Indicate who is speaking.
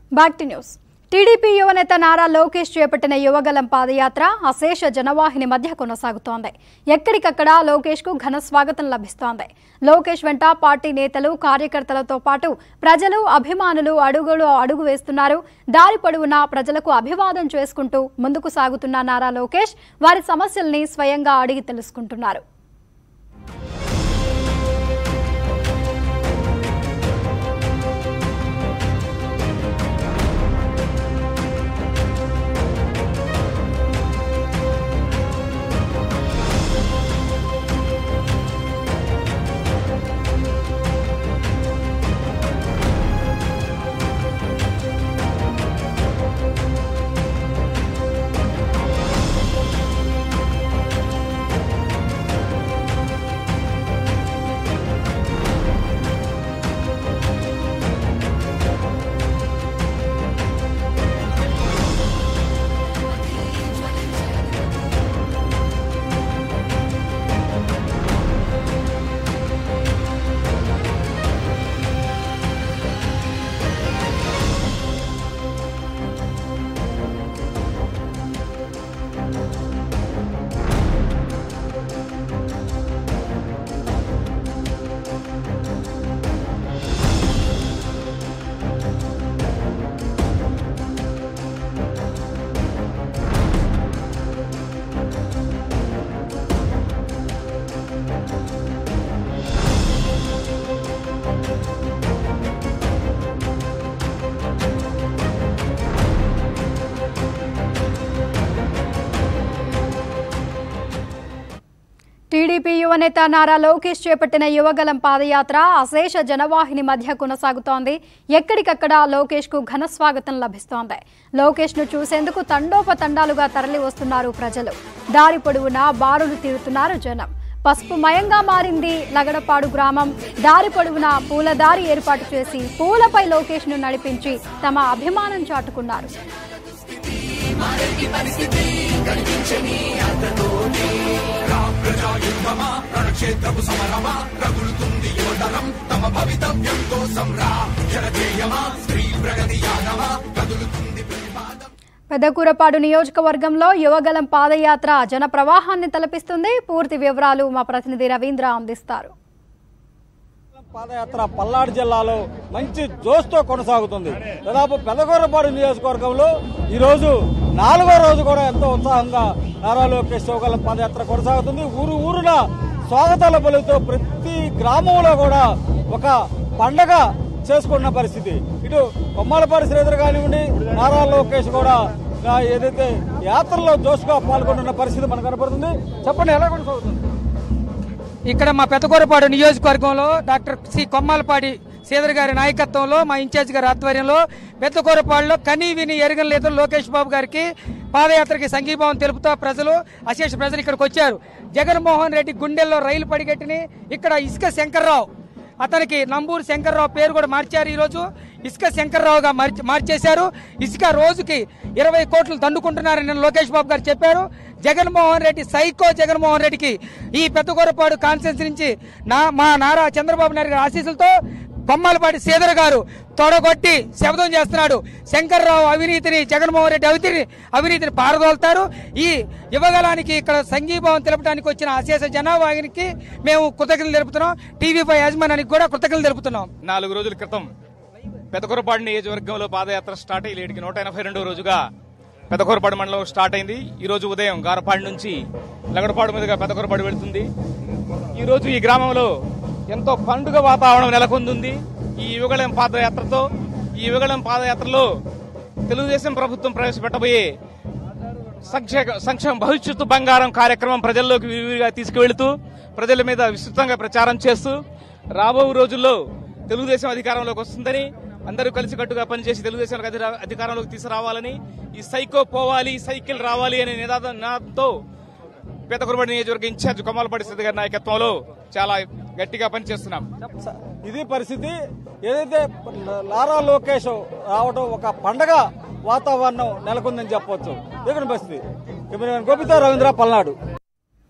Speaker 1: Back to news. TDP యువనేత నారా లోకేష్ చేపట్టిన యువగలం పాదయాత్ర అశేష జనవాహిని మధ్య కొనసాగుతోంది. ఎక్కడికక్కడ లోకేష్ కు ఘన స్వాగతం లభిస్తోంది. లోకేష్ వెంట పార్టీ నేతలు, కార్యకర్తలతో పాటు ప్రజలు, అభిమానులు అడుగు వేస్తున్నారు. దారి పొడవునా ప్రజలకు అభివాదం చేసుకుంటూ ముందుకు సాగుతున్న నారా లోకేష్ వారి సమస్యల్ని స్వయంగా అడిగి తెలుసుకుంటున్నారు. టీడీపీ యువనేత నారా లోకేష్ చేపట్టిన యువగలం పాదయాత్ర అశేష జనవాహిని మధ్య కొనసాగుతోంది. ఎక్కడికక్కడ లోకేష్ కు ఘన స్వాగతం లభిస్తోంది. లోకేష్ ను చూసేందుకు తండోపతండాలుగా తరలి వస్తున్నారు ప్రజలు. దారి పొడవునా బారులు తీరుతున్నారు జనం. పసుపుమయంగా మారింది లగడపాడు గ్రామం. దారి పొడవునా పూలదారి ఏర్పాటు చేసి పూలపై లోకేష్ ను నడిపించి తమ అభిమానం చాటుకున్నారు. పెదకూరపాడు నియోజకవర్గంలో యువగలం పాదయాత్ర జన ప్రవాహాన్ని తలపిస్తుంది. పూర్తి వివరాలు మా ప్రతినిధి రవీంద్ర అందిస్తారు.
Speaker 2: పాదయాత్ర పల్నాడు జిల్లాలో మంచి జోష్తో కొనసాగుతుంది. దాదాపు పెదకూరపాడు నియోజకవర్గంలో ఈ రోజు 4వ రోజు కూడా ఎంతో ఉత్సాహంగా నారా లోకేష్ యువగలం పాదయాత్ర కొనసాగుతుంది. ఊరున స్వాగతాల పలుకుతూ ప్రతి గ్రామంలో కూడా ఒక పండగ చేసుకున్న పరిస్థితి. ఇటు కొమ్మాలపాడి శ్రీధర్ కానివ్వండి, నారా లోకేష్ కూడా ఏదైతే యాత్రలో జోష్గా పాల్గొంటున్న పరిస్థితి మనకు కనపడుతుంది. చెప్పండి, ఎలా కొనసాగుతుంది?
Speaker 3: ఇక్కడ మా పెదకూరపాడు నియోజకవర్గంలో డాక్టర్ సి కొమ్మాలపాడి శ్రీధర్ గారి నాయకత్వంలో, మా ఇన్ఛార్జ్ గారి ఆధ్వర్యంలో పెదకూరపాడులో కనీ విని ఎరగని లేదు లోకేష్ బాబు గారికి పాదయాత్రకి సంఘీభావం తెలుపుతూ అశేష ప్రజలు ఇక్కడికి వచ్చారు. జగన్మోహన్ రెడ్డి గుండెల్లో రైలు పడిగట్టిని ఇక్కడ ఇసుక శంకర్రావు, అతనికి నంబూరు శంకర్రావు పేరు కూడా మార్చారు. ఈరోజు ఇసుక శంకర్రావుగా మార్చేశారు. ఇసుక రోజుకి 20 కోట్లు దండుకుంటున్నారని లోకేష్ బాబు గారు చెప్పారు. జగన్మోహన్ రెడ్డి సైకో జగన్మోహన్ రెడ్డికి ఈ పెద్దకూరపాడు కాన్స్టిట్యున్సీ నుంచి మా నారా చంద్రబాబు నాయుడు గారి ఆశీస్సులతో కొమ్మాలపాటి శ్రీధర్ గారు తొడగొట్టి శబ్దం చేస్తున్నాడు. శంకర్రావు అవినీతిని, జగన్మోహన్ రెడ్డి అవినీతిని పారదోలుతారు. ఈ యువగలానికి ఇక్కడ సంఘీభావం తెలపడానికి వచ్చిన అశేష జనాభానికి మేము కృతజ్ఞతలు తెలుపుతున్నాం. TV5 యాజమాన్యానికి కూడా కృతజ్ఞతలు తెలుపుతున్నాం.
Speaker 4: 4 రోజుల క్రితం పెదకూరపాడు నియోజకవర్గంలో పాదయాత్ర స్టార్ట్ అయ్యి లేటికి 182వ రోజుగా పెదకూరపాడు మండలం స్టార్ట్ అయింది. ఈ రోజు ఉదయం గారపాడు నుంచి లగడపాడు మీదుగా పెదకూరపాడు వెళుతుంది. ఈ రోజు ఈ గ్రామంలో ఎంతో పండుగ వాతావరణం నెలకొంది. ఈ యువగళం పాదయాత్రలో తెలుగుదేశం ప్రభుత్వం ప్రవేశపెట్టబోయే సంక్షేమ భవిష్యత్తు బంగారం కార్యక్రమం ప్రజల్లోకి విరివిగా తీసుకువెళుతూ ప్రజల మీద విస్తృతంగా ప్రచారం చేస్తూ రాబో రోజుల్లో తెలుగుదేశం అధికారంలోకి వస్తుందని, అందరూ కలిసికట్టుగా పనిచేసి తెలుగుదేశం అధికారంలోకి తీసుకురావాలని, ఈ సైకో పోవాలి, సైకిల్ రావాలి అనే నినాదంతో పెదకూరపాడు నియోజకవర్గ ఇన్ఛార్జ్ కొమ్మాలపాడి శ్రీధర్ గారి నాయకత్వంలో చాలా గట్టిగా పనిచేస్తున్నాం.
Speaker 2: ఇది పరిస్థితి. ఏదైతే నారా లోకేష్ రావడం ఒక పండగ వాతావరణం నెలకొందని చెప్పవచ్చు. ఇక్కడ పరిస్థితి. గోపితో రవీంద్ర, పల్నాడు.